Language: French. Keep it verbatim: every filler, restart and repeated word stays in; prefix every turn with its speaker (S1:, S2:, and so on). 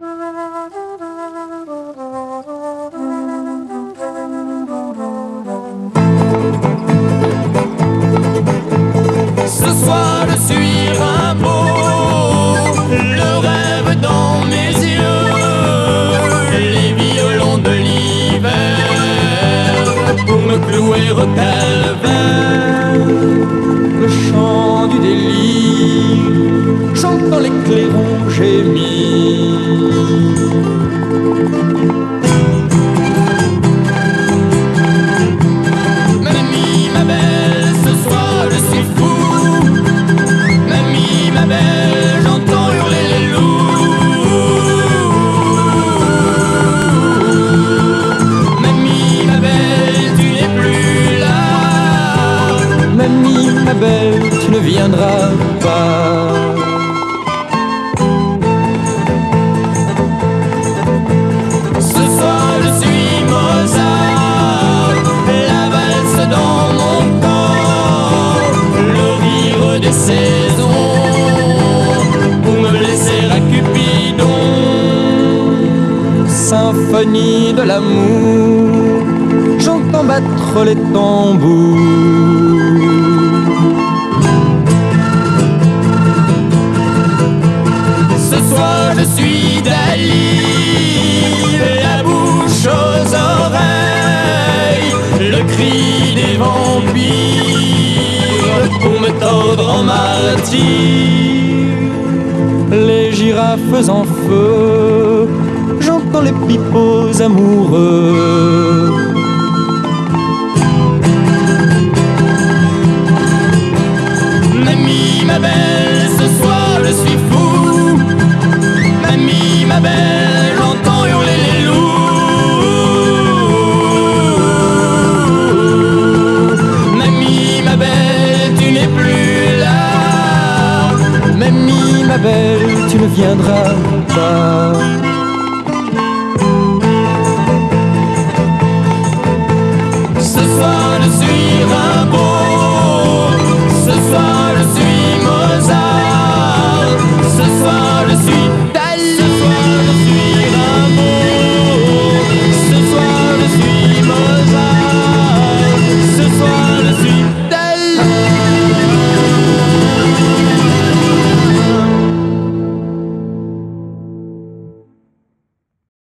S1: Ce soir je suis Rimbaud, le rêve dans mes yeux, les violons de l'hiver pour me clouer au calvaire. Le chant du délire, j'entends les clairons gémir. Mamie, ma belle, ce soir je suis fou. Mamie, ma belle, j'entends hurler les loups. Mamie, ma belle, tu n'es plus là. Mamie, ma belle, tu ne viendras pas. Ce soir je suis Mozart, la valse dans mon corps, le rire des saisons pour me laisser à Cupidon. Symphonie de l'amour, j'entends battre les tambours. Ce soir je suis Dali, la bouche aux oreilles, le cri des vampires pour me tordre en martyr. Les girafes en feu, j'entends les pipeaux amoureux. Mamie, ma belle, ce soir je suis fou. Mamie, ma belle, j'entends hurler les loups. Mamie, ma belle, tu n'es plus là. Mamie, ma belle, tu ne viendras pas.